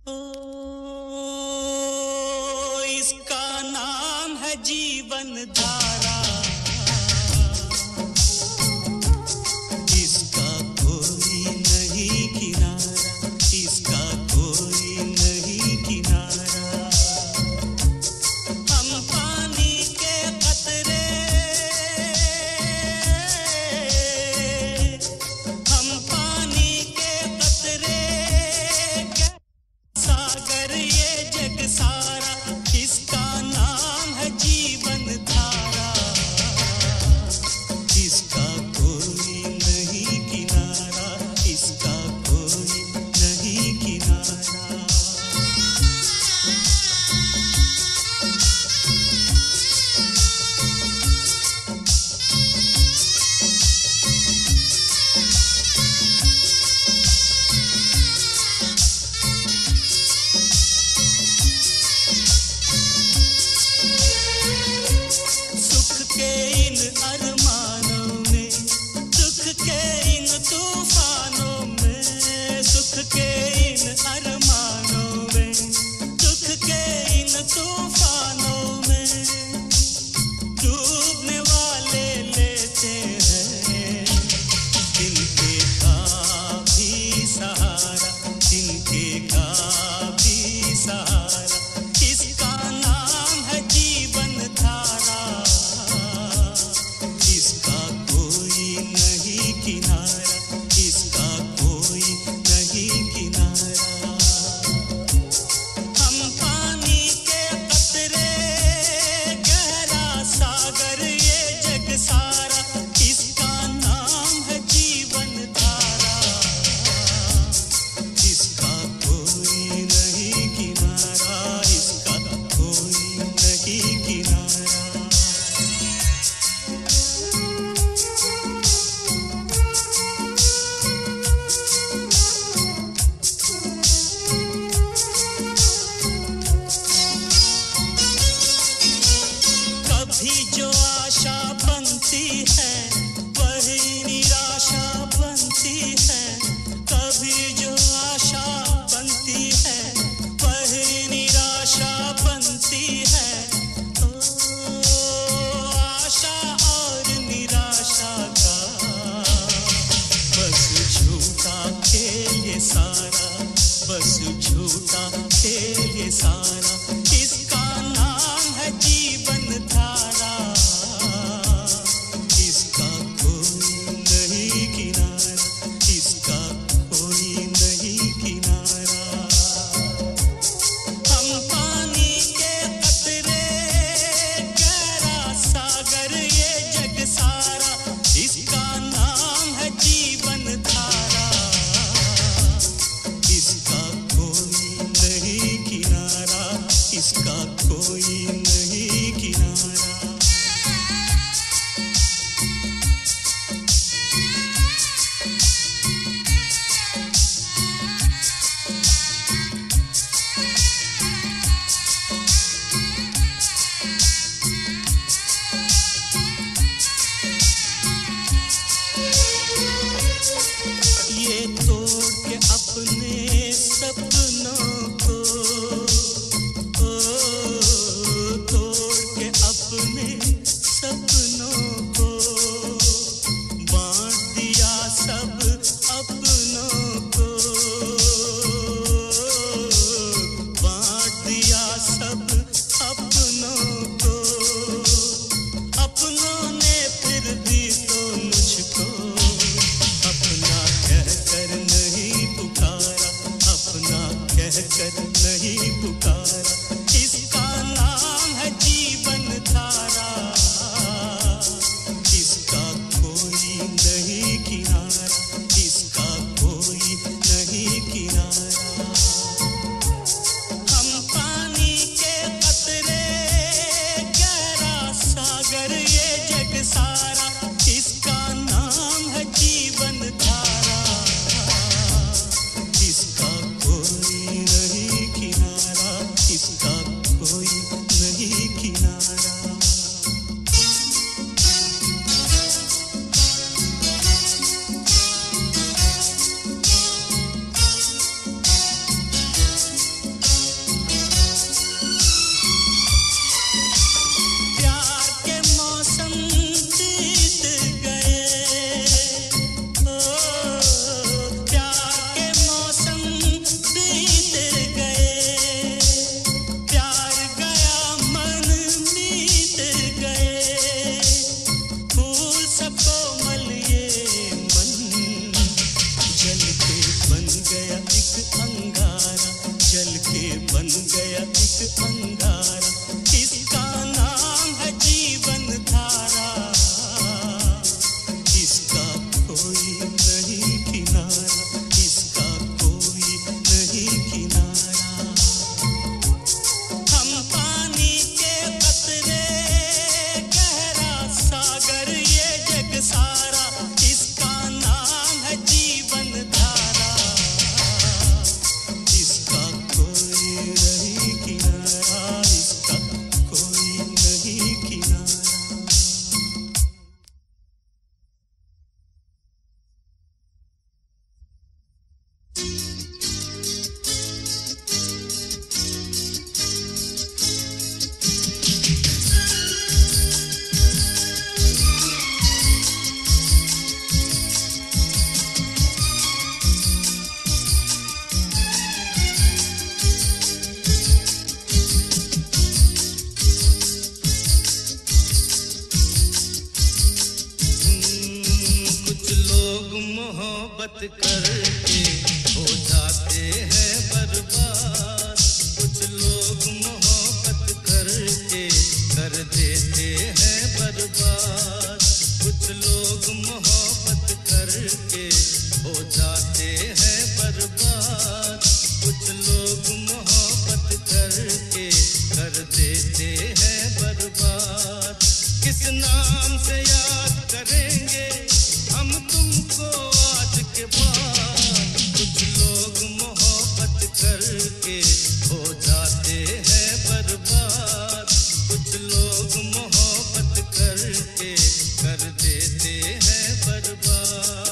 ओ, इसका नाम है जीवन धारा, इसका कोई नहीं किनारा, इसका कोई नहीं किनारा। हम पानी के कतरे, हम पानी के कतरे, सागर ये जग सारा, इसका नाम है जीवन धारा, इसका कोई नहीं किनारा, इसका कोई नहीं किनारा। सुख के इन अरमानों में, दुख के इन तूफानों में, सुख के इन अरमानों में, दुख के इन तूफानों में, डूबने वाले लेते हैं जिनके का भी सहारा, जिनके का भी सहारा। इसका नाम है जीवन धारा, इसका कोई नहीं किनारा, इसका कोई नहीं किनारा। हम पानी के कतरे, गहरा सागर ये जग सारा, इसका नाम है जीवन धारा, इसका कोई नहीं किनारा, इसका कोई नहीं किनारा। कभी जो आशा बनती है वही निराशा बनती है, कभी जो आशा बनती है वही निराशा बनती है। ओ, आशा और निराशा का बस झूठा खेल ये सारा, बस झूठा खेल ये सारा। इसका नाम है जीवन धारा, इसका कोई नहीं किनारा, इसका कोई नहीं किनारा। हम पानी के कतरे, गहरा सागर ये जग सारा, इसका नाम है जीवन धारा, इसका कोई नहीं किनारा, इसका कोई नहीं किनारा। ये तोड़ के अपने सपनों को, ओ, तोड़ के अपने सपनों को, बांट दिया सब अपनों को, बांट दिया सब अपनों को। अपनों ने फिर भी तो मुझको अपना कहकर नहीं पुकारा, अपना कहकर नहीं पुकारा। इसका नाम है जीवन धारा, इसका कोई नहीं किनारा, इसका कोई नहीं किनारा। हम पानी के कतरे, गहरा सागर ये जग सारा, इसका नाम है जीवन धारा, इसका कोई नहीं किनारा, इसका कोई नहीं किनारा। मोहब्बत करके हो जाते हैं बर्बाद। कुछ लोग मोहब्बत करके कर देते हैं बर्बाद। कुछ लोग मोहब्बत करके हो जाते हैं बर्बाद। कुछ लोग मोहब्बत करके कर देते हैं बर्बाद। किस नाम से याद करेंगे हम तुमको आज के बाद। कुछ लोग मोहब्बत करके हो जाते हैं बर्बाद। कुछ लोग मोहब्बत करके कर देते हैं बर्बाद।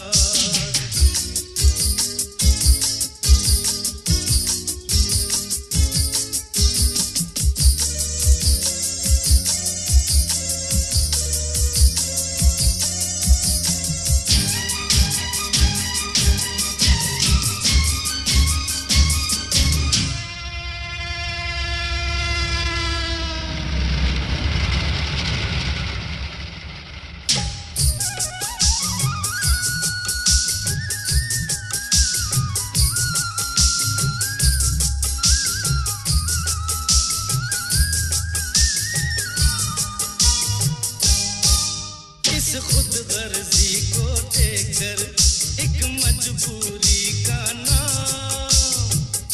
इस खुद गर्जी को देखकर एक मजबूरी का नाम।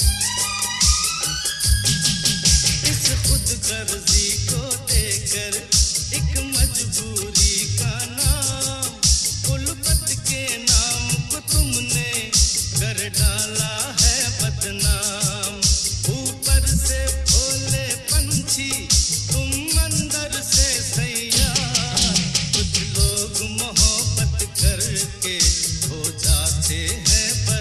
इस खुद गर्जी को देखकर एक मजबूरी का नाम। उल्फत के नाम को तुमने कर डाला है बदनाम। ऊपर से भोले पंछी तुम अंदर से सैयार। कुछ लोग मोहब्बत करके हो जाते हैं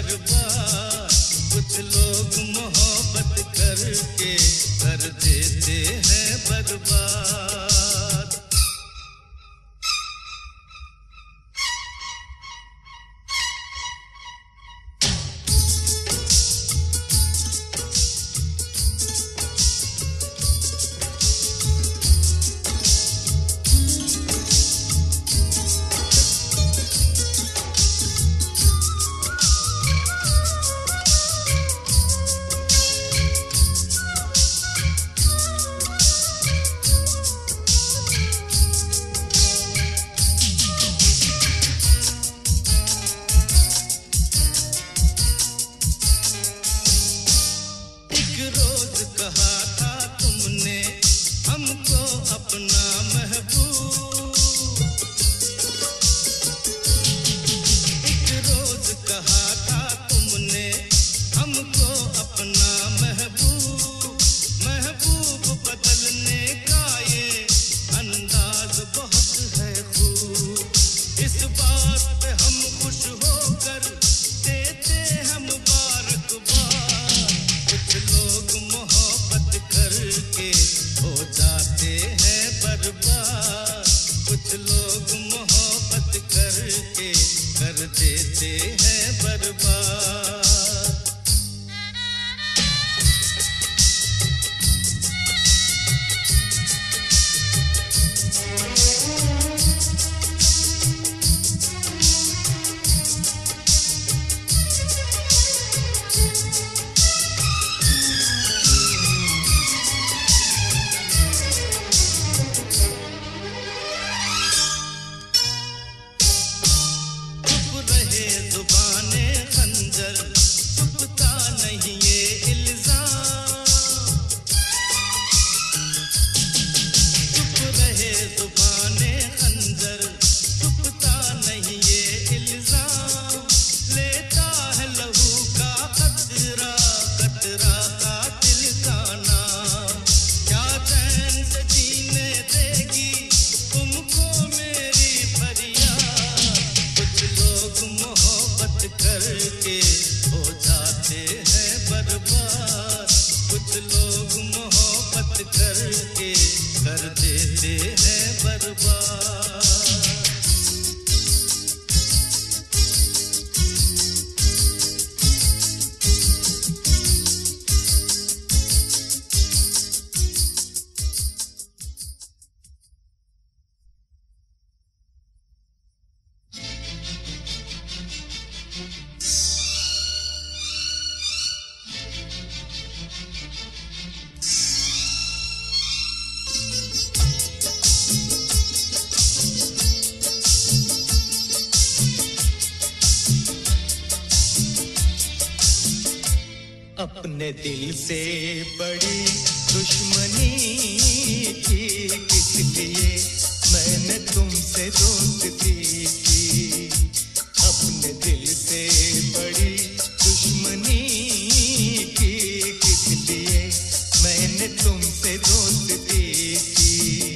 अपने दिल से बड़ी दुश्मनी की किस लिए मैंने तुमसे दोस्ती की। अपने दिल से बड़ी दुश्मनी की किस लिए मैंने तुमसे दोस्ती की।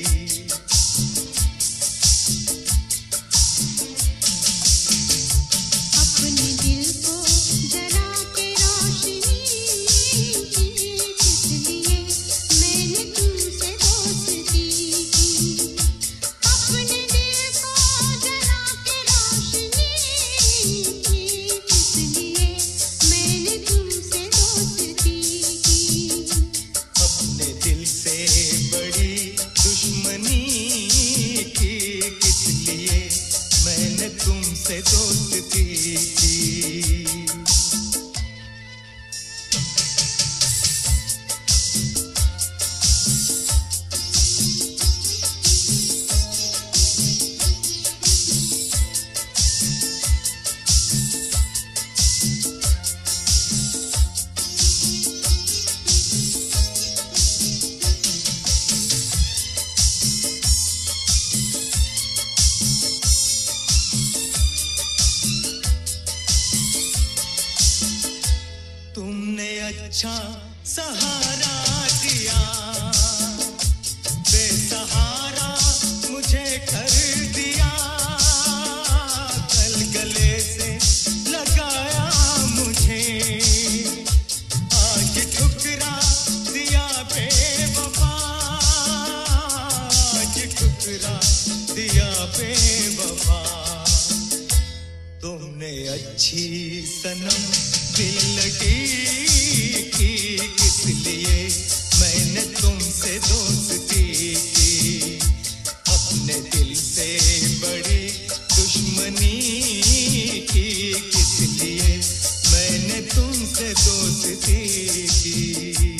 अच्छा सहारा दिया, बेसहारा मुझे कर दिया। कल गले से लगाया मुझे, आज ठुकरा दिया बेवफा। आज ठुकरा दिया बेवफा। तुमने अच्छी सनम दिल लगी की किस लिए मैंने तुमसे दोस्ती की। अपने दिल से बड़ी दुश्मनी की किस लिए मैंने तुमसे दोस्ती की।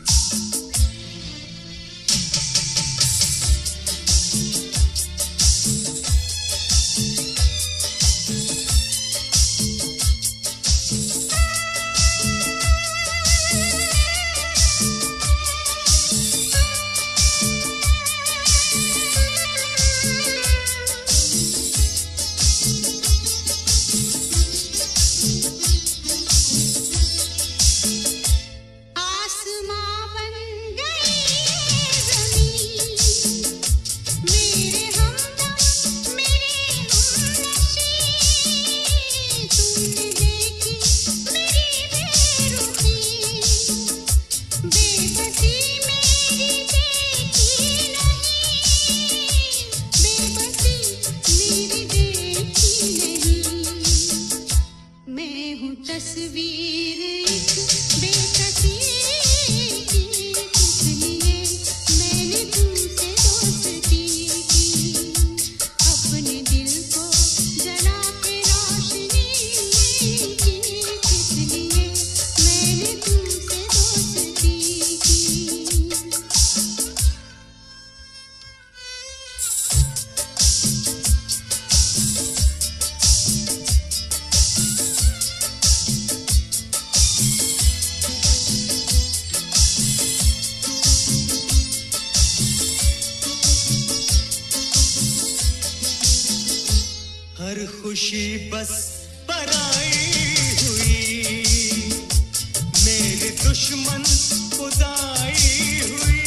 हर खुशी बस पराई हुई, मेरे दुश्मन खुदाई हुई।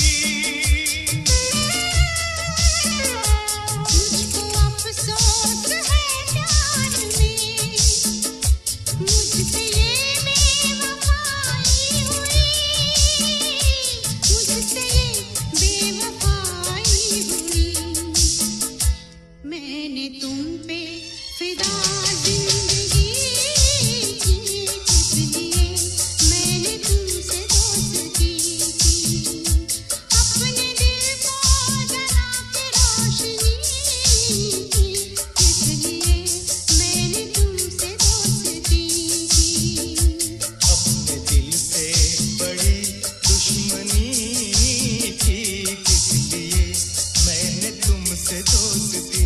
मुझको अफसोस है प्यार में, मुझसे ये बेवफाई हुई। मुझसे ये बेवफाई हुई। मैंने तुम पे फिदा जिंदगी की किस लिए मैंने तुमसे दोस्ती की। अपने दिल को जला के रोशनी की किस लिए मैंने तुमसे दोस्ती की। अपने दिल से बड़ी दुश्मनी की किस लिए मैंने तुमसे दोस्ती की।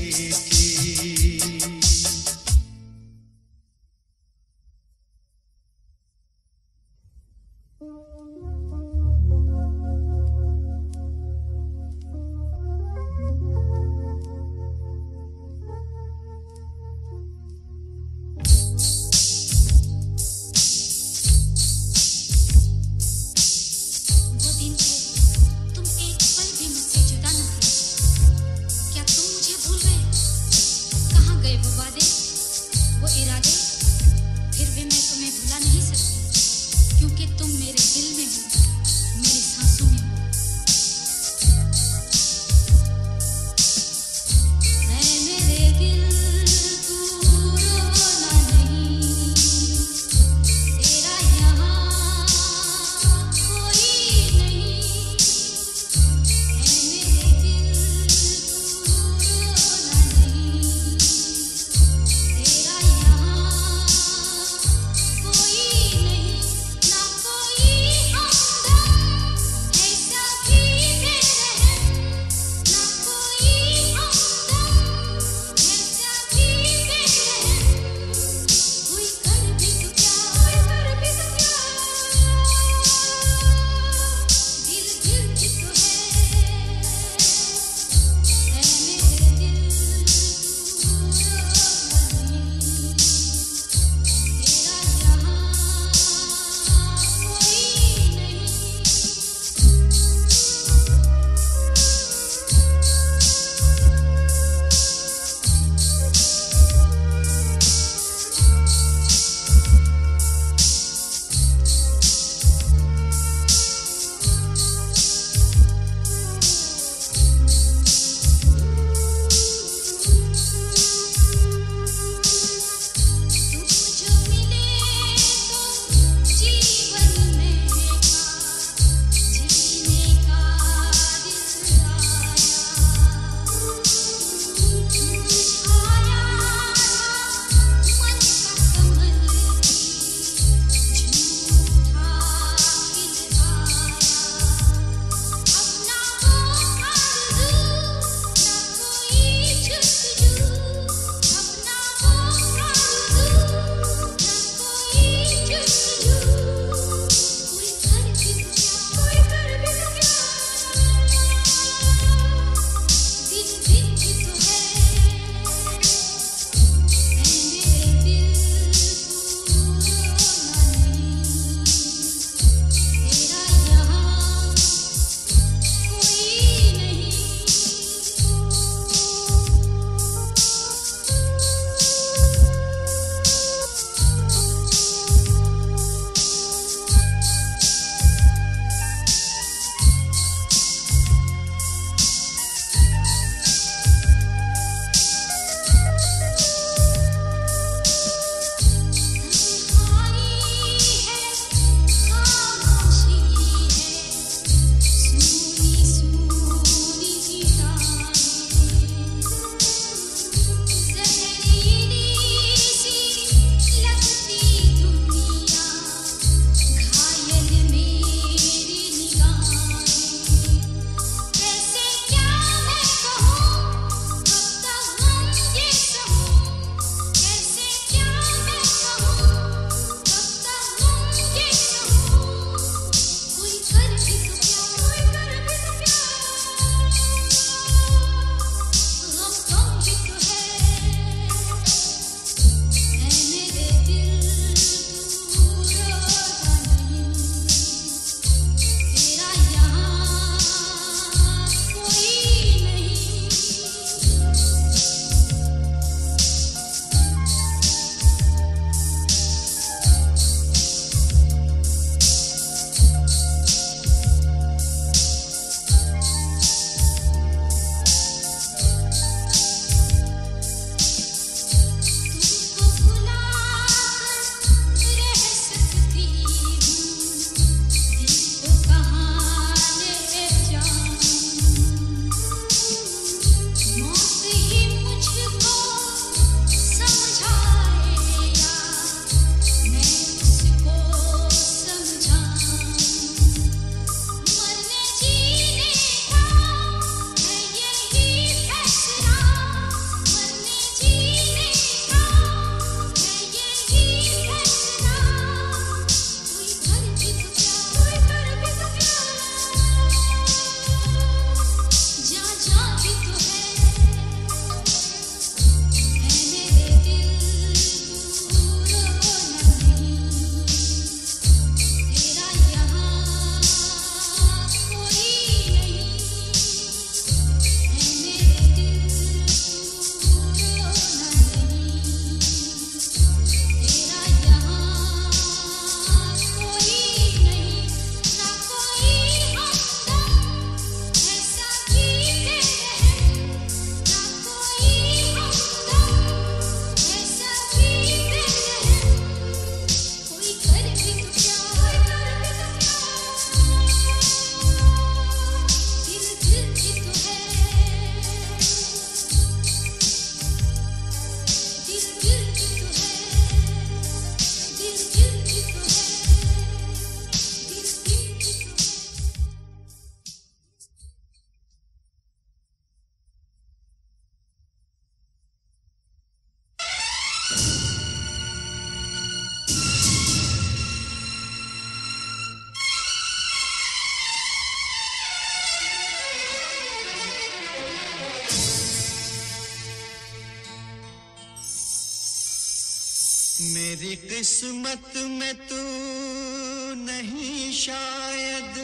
मेरी किस्मत में तू नहीं शायद,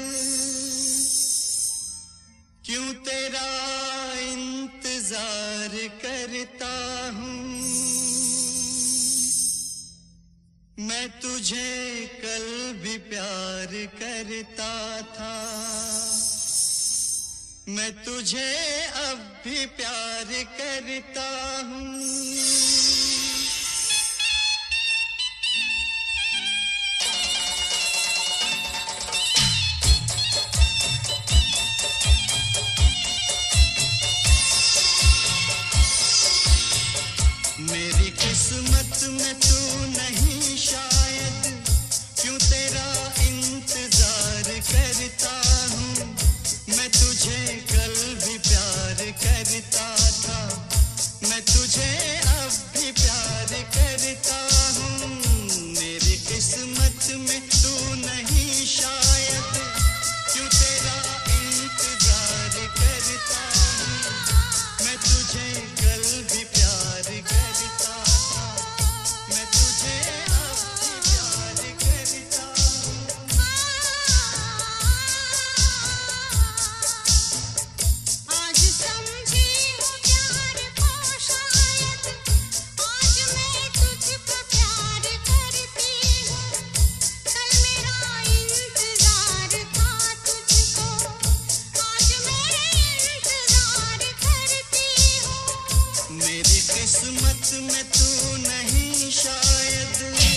क्यों तेरा इंतजार करता हूँ। मैं तुझे कल भी प्यार करता था, मैं तुझे अब भी प्यार करता हूँ। मेरी किस्मत में तू नहीं शायद, क्यों तेरा इंतजार करता हूँ। मैं तुझे कल भी प्यार करता था, मैं तुझे अब भी प्यार करता हूँ। मेरी किस्मत में तू नहीं शायद, क्यों तेरा इंतजार करता हूँ। मैं तुझे कल भी प्यार करता था, मैं तुझे अब भी प्यार करता हूँ। आज समझी हूँ प्यार को शायद, आज मैं तुझको प्यार करती हूँ। कल मेरा इंतजार था तुझको, आज मैं इंतजार करती हूँ। मेरी किस्मत में तू नहीं शायद।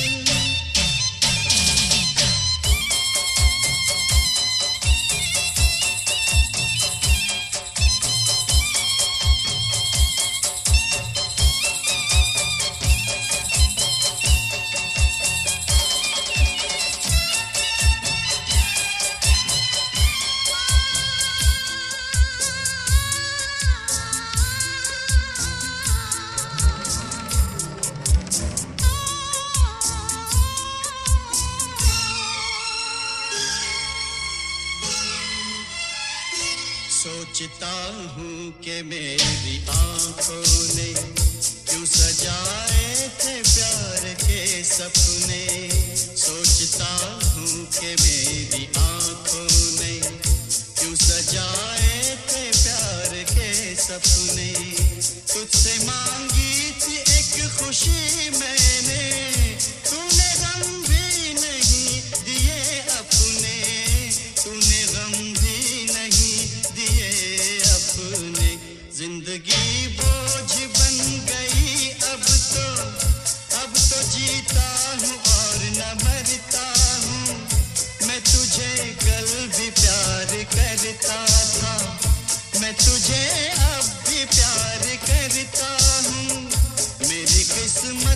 सोचता हूँ कि मेरी आंखों ने क्यों सजाए थे प्यार के सपने। सोचता हूँ कि मेरी आंखों ने क्यों सजाए थे प्यार के सपने। तुझसे मांगी थी एक खुशी मैंने, तूने गम भी नहीं दिए अपने, तूने गम भी नहीं दिए अपने। जिंदगी बोझ बन गई अब तो जीता हूँ और न मरता हूँ। मैं तुझे कल भी प्यार करता था, मैं तुझे अब भी प्यार करता हूँ। मेरी किस्मत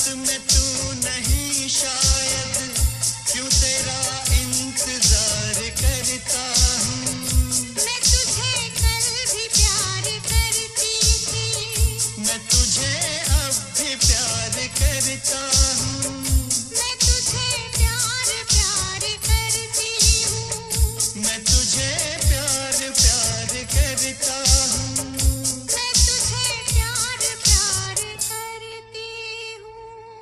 में तू नहीं शायद, क्यों तेरा इंतजार करता हूँ। मैं तुझे कल भी प्यार करती थी, मैं तुझे अब भी प्यार करता हूँ। मैं तुझे प्यार प्यार करती हूँ, मैं तुझे प्यार प्यार करता हूँ। मैं तुझे प्यार प्यार करती हूँ।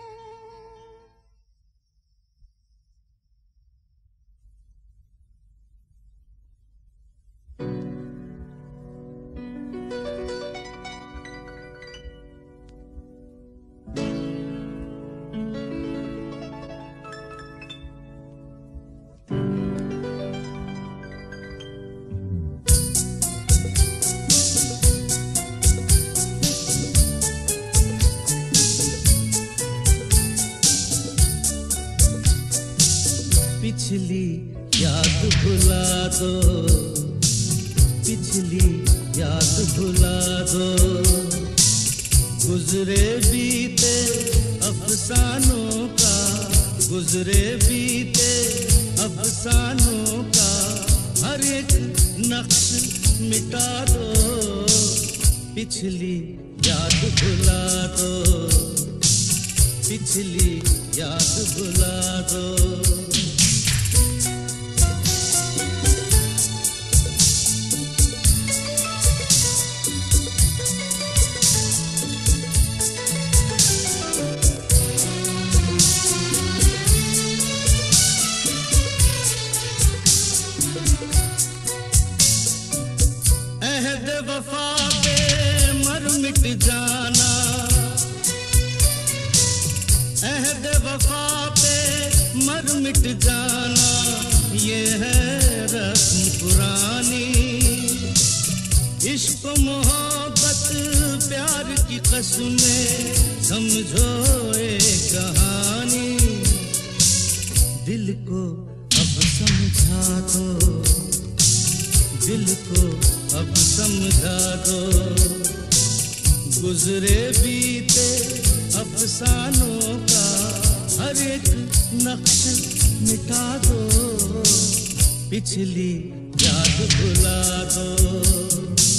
पिछली याद भुला दो, पिछली याद भुला दो, गुजरे बीते अफसानों का, गुजरे बीते अफसानों का हर एक नक्श मिटा दो। पिछली याद भुला दो, पिछली याद भुला दो। अहद वफा पे मर मिट जाना, अहद वफा पे मर मिट जाना, ये है रस्म पुरानी। इश्क मोहब्बत प्यार की कसमें समझो एक कहानी। दिल को अब समझा दो, दिल को अब समझा दो, गुजरे बीते अफसानों का हर एक नक्श मिटा दो। पिछली याद भुला दो।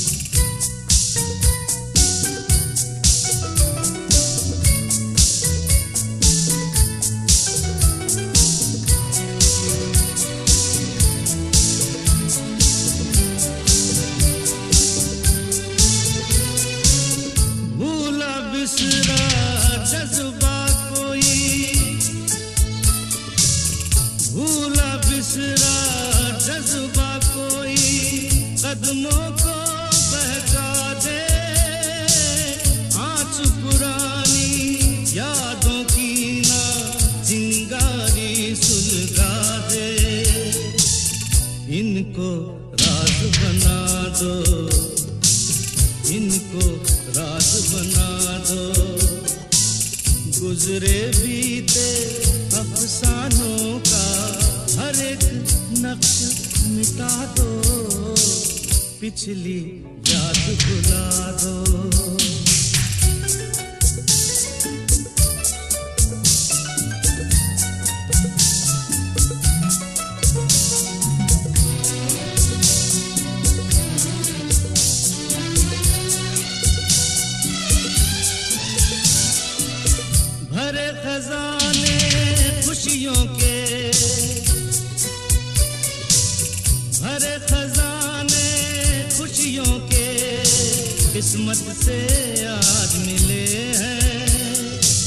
जज्बा कोई भूला बिसरा, जज्बा कोई कदमों को बहका दे। आँच पुरानी यादों की ना चिंगारी सुलगा दे। इनको राज बना दो, इनको राज बना दो, गुजरे बीते अफसानों का हर एक नक्श मिटा दो। पिछली याद भुला दो। भरे खजाने खुशियों के, भरे खजाने खुशियों के किस्मत से आज मिले हैं।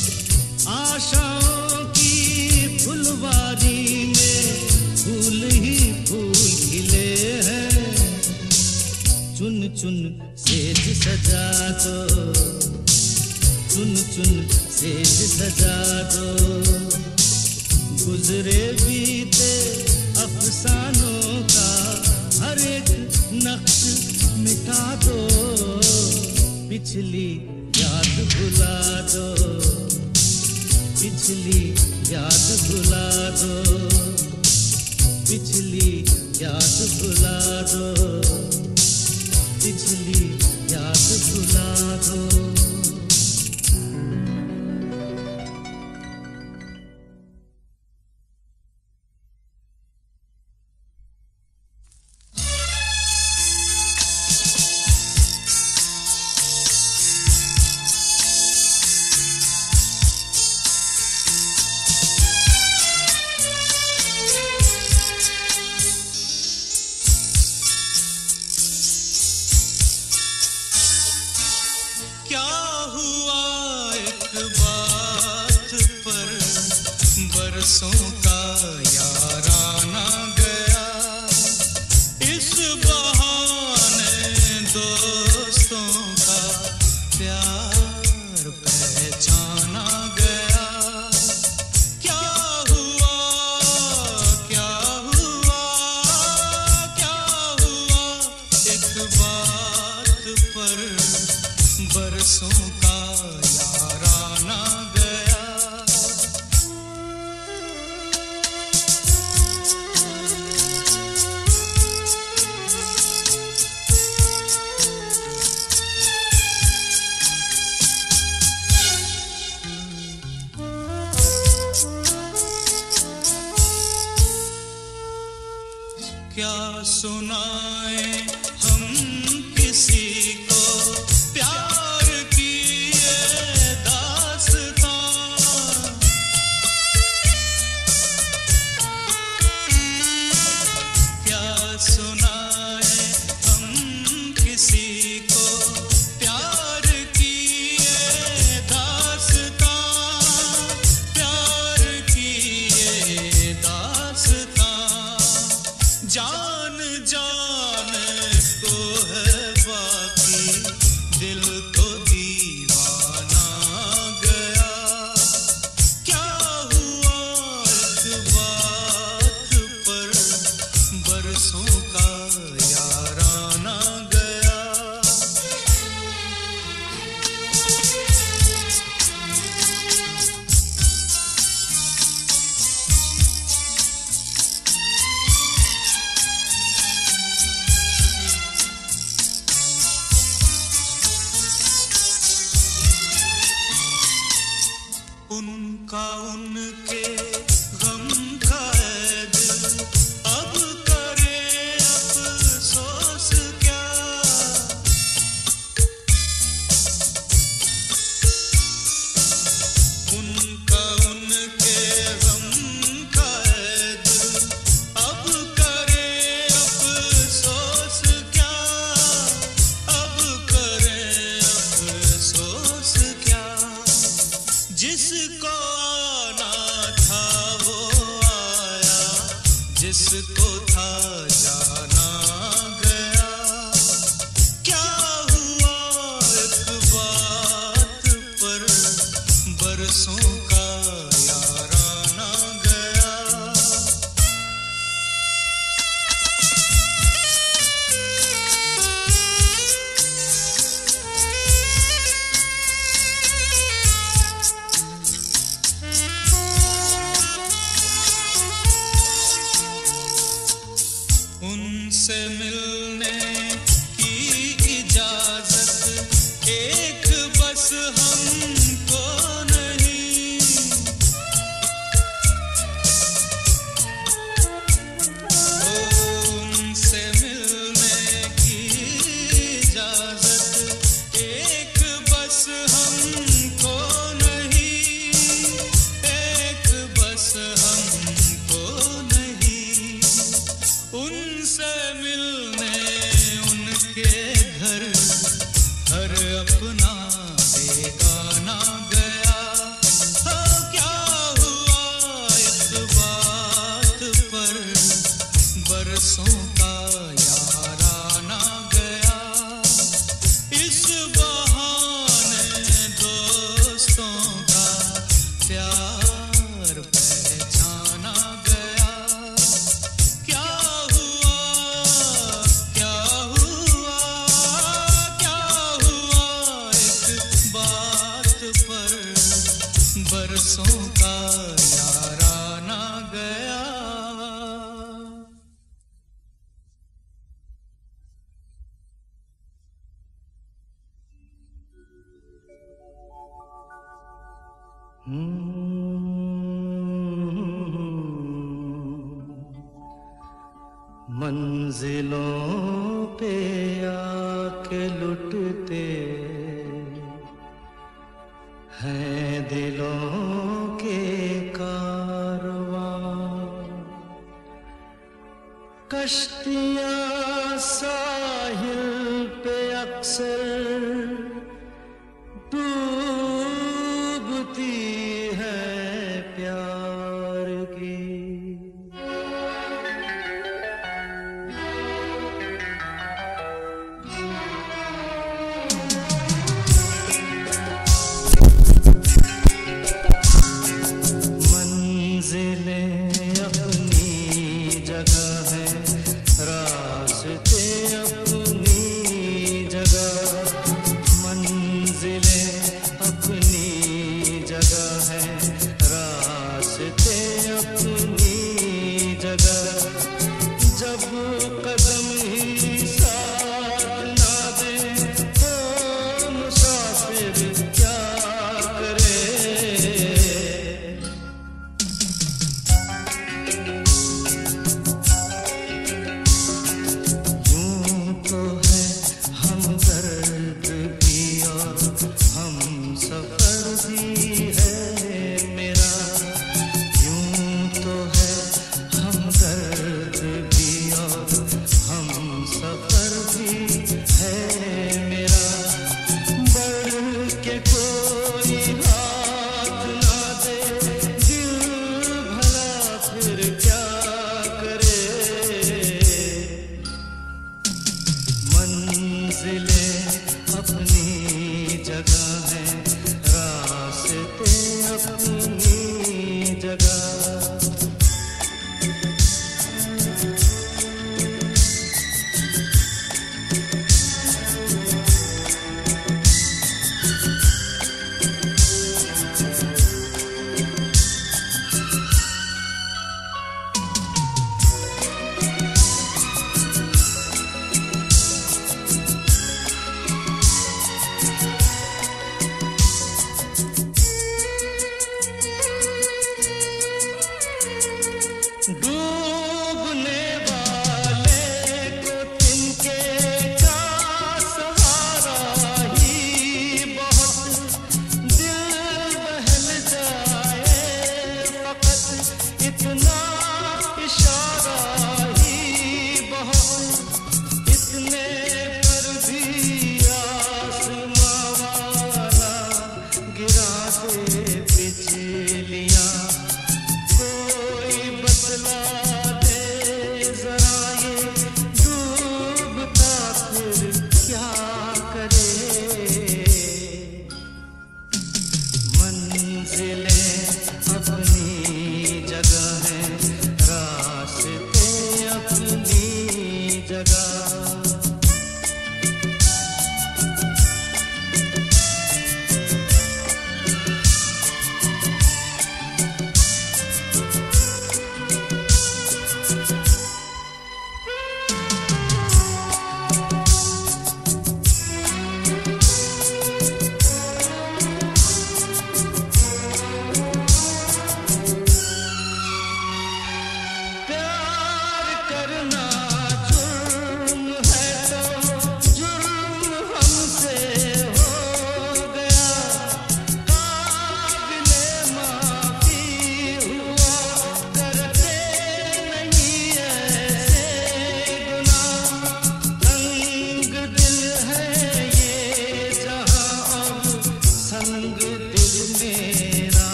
आशाओं की फुलवारी में फूल ही फूल खिले हैं। चुन चुन सेज सजा दो, चुन चुन सेज सजा दो, गुजरे बीते अफसानों का हर एक नक्श मिटा दो। पिछली याद भुला दो, पिछली याद भुला दो, पिछली याद भुला दो, पिछली याद भुला दो। क्या सुनाए हम किसी को प्यार की ये दास्तां। क्या सुनाए हम किसी को प्यार की ये दास्तां, प्यार की ये दास्तां। जान जान को है बाकी, दिल तो दीवाना गया। क्या हुआ एक बात पर बरसों का याराना गया। उनका उनके गम का है दिल, अब करे अफसोस क्या। उनका उनके गम का है दिल, अब करे अफसोस क्या, अब करे अफसोस क्या। जिसको आना था वो आया, जिसको था जाना गया। क्या हुआ एक बात पर बरसों का याराना गया। उनसे मिलने की इजाजत एक बस हमको नहीं। उनसे मिलने की इजाजत एक बस हमको नहीं, एक बस हमको नहीं। उनसे मिलने उनके घर हर अपना बेगाना गया। क्या हुआ एक बात पर बरसों का याराना गया। इस बहाने दोस्तों का प्यार पहचाना गया। क्या हुआ, क्या हुआ, क्या हुआ एक बात पर बरसों का याराना गया। मंजिलों पे आके लुटते हैं दिलों के कारवां। कश्तियां साहिल पे अक्सर डूबती है प्यार की। मंजिलें अपनी जगह है, रास्ते अपनी जगह।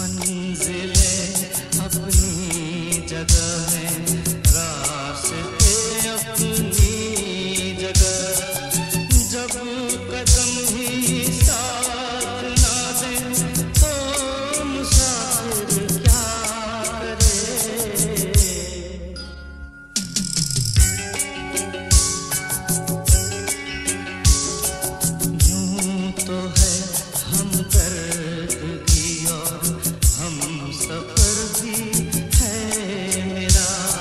मंजिलें अपनी जगह हैं, रास्ते अपनी जगह। जब कदम ही साथ ना दें तो मुसाफिर क्या करे। यूं तो है हम दर्द भी और हम सफर भी है मेरा।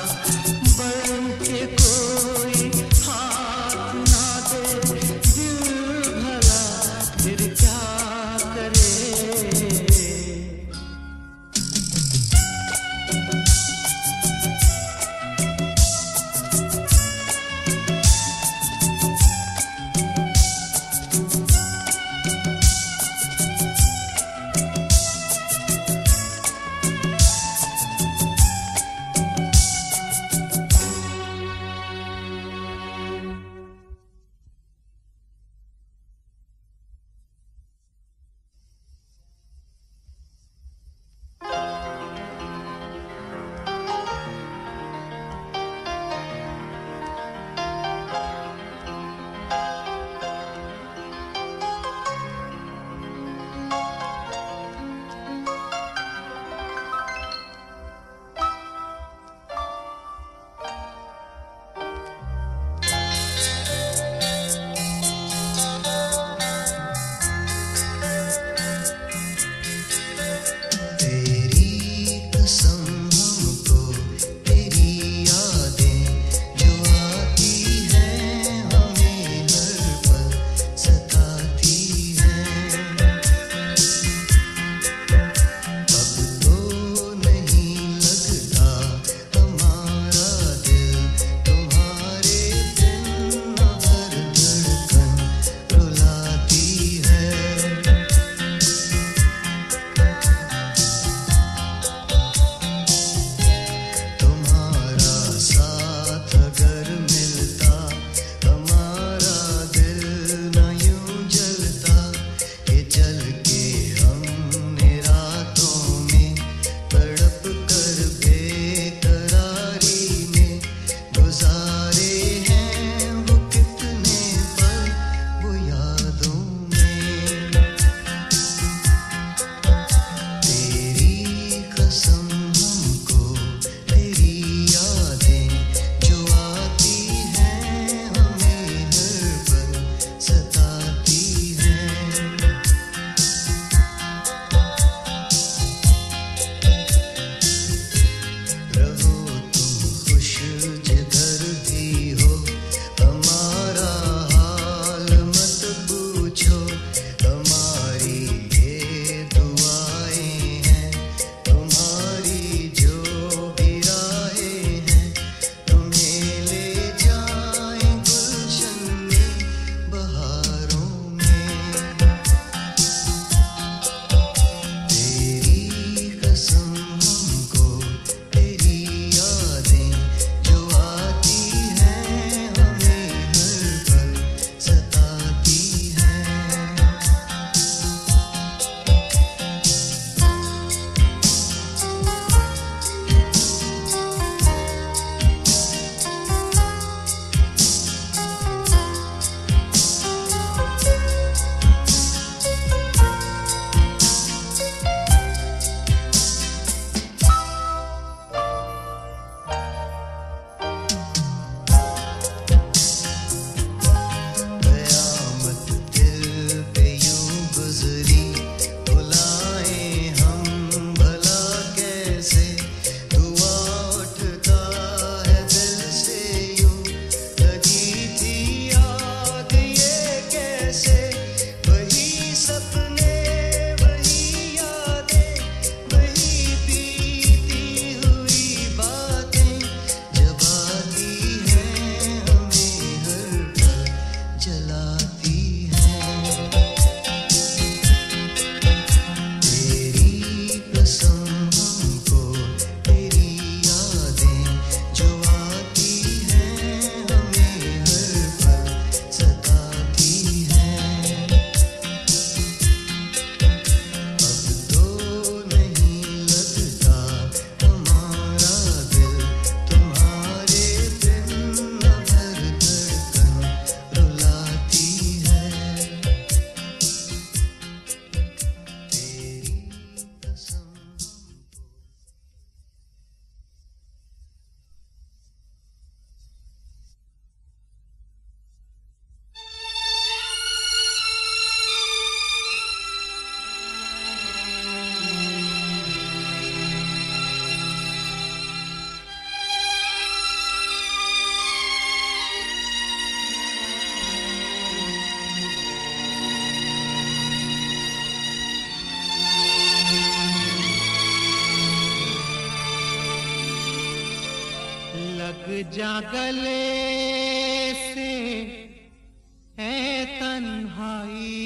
जा गले से है तन्हाई,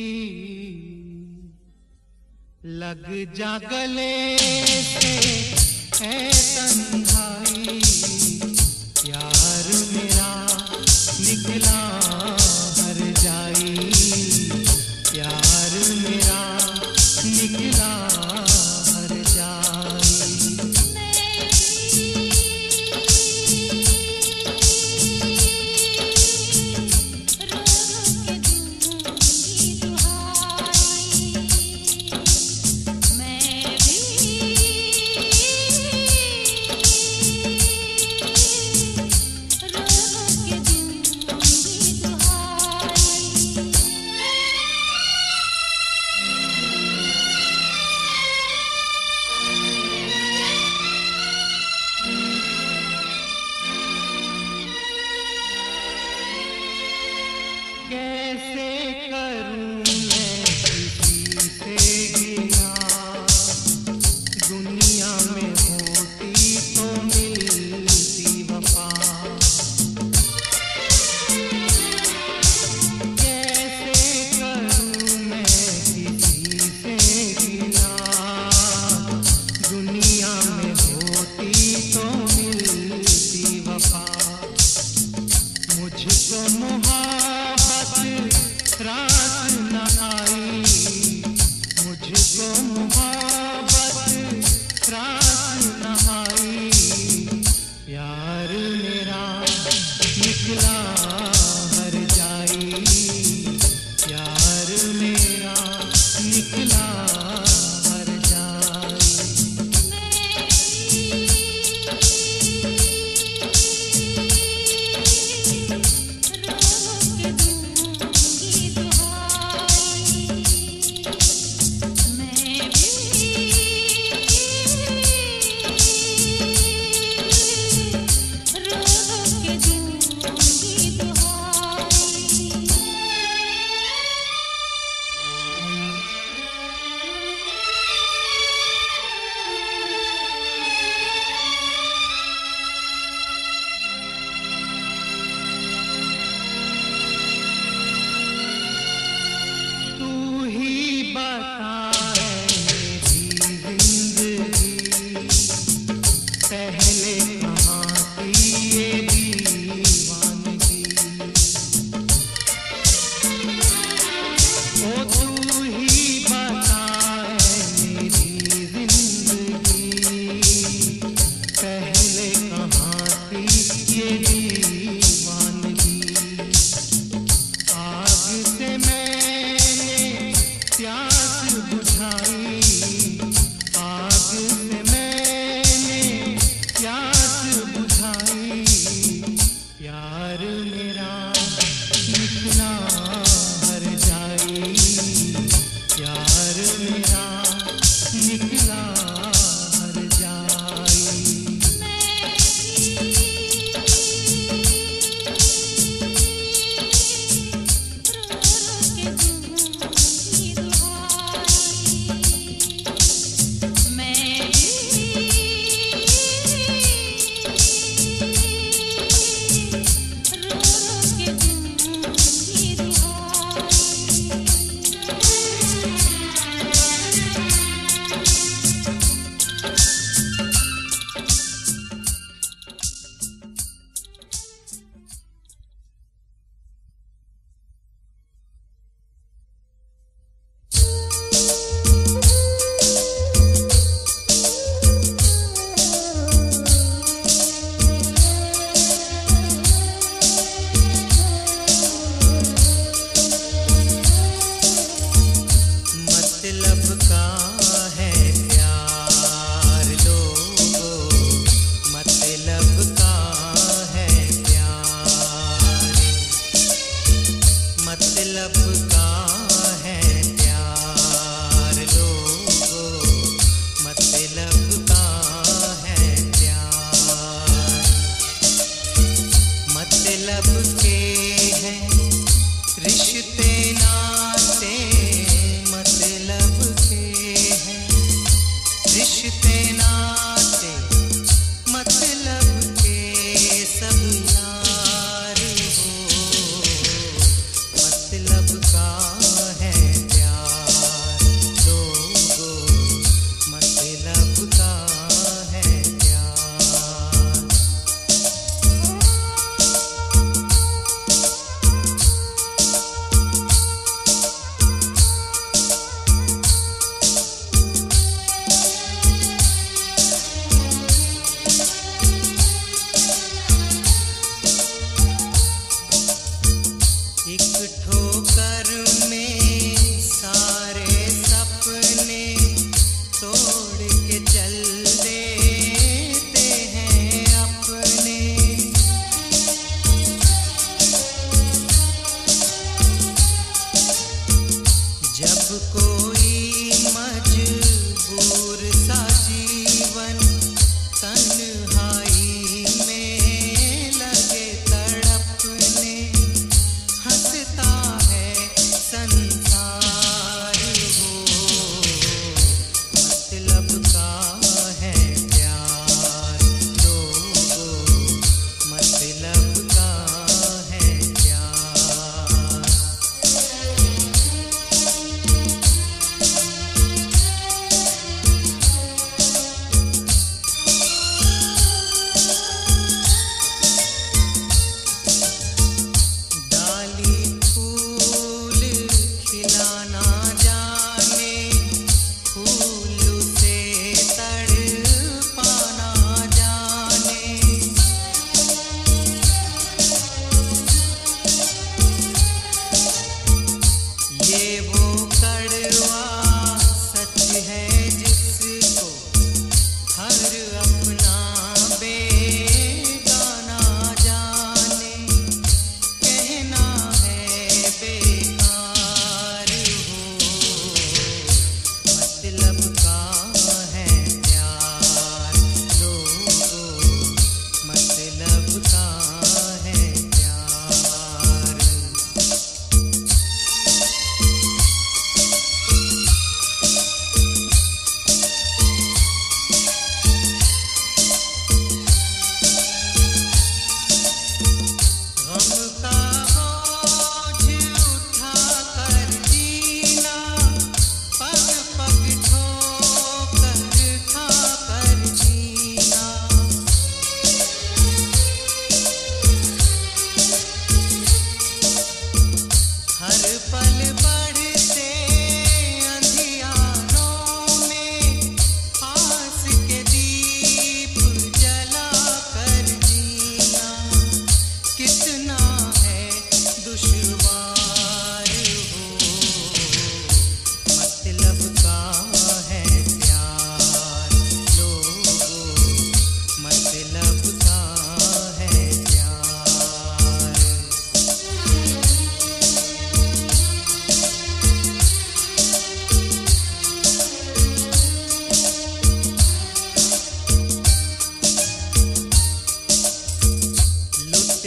लग जा गले से है तन्हाई, प्यार मेरा निकला हर जाई, प्यार मेरा निकला हर जाई। मैं भी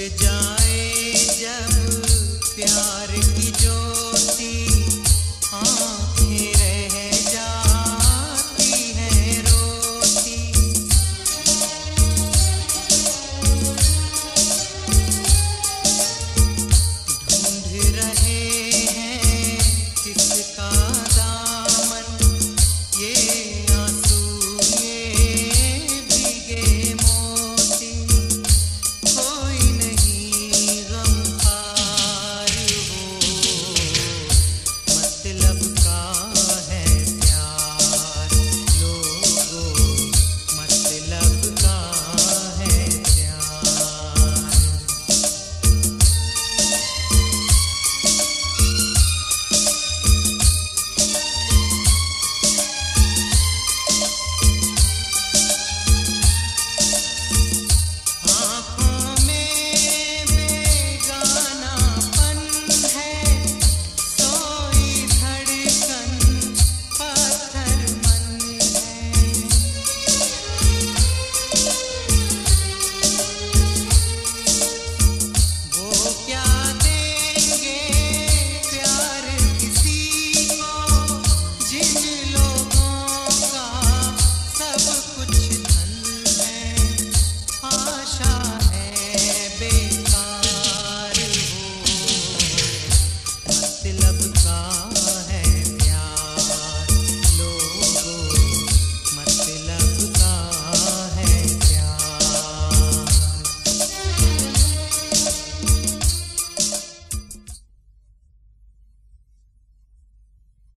जा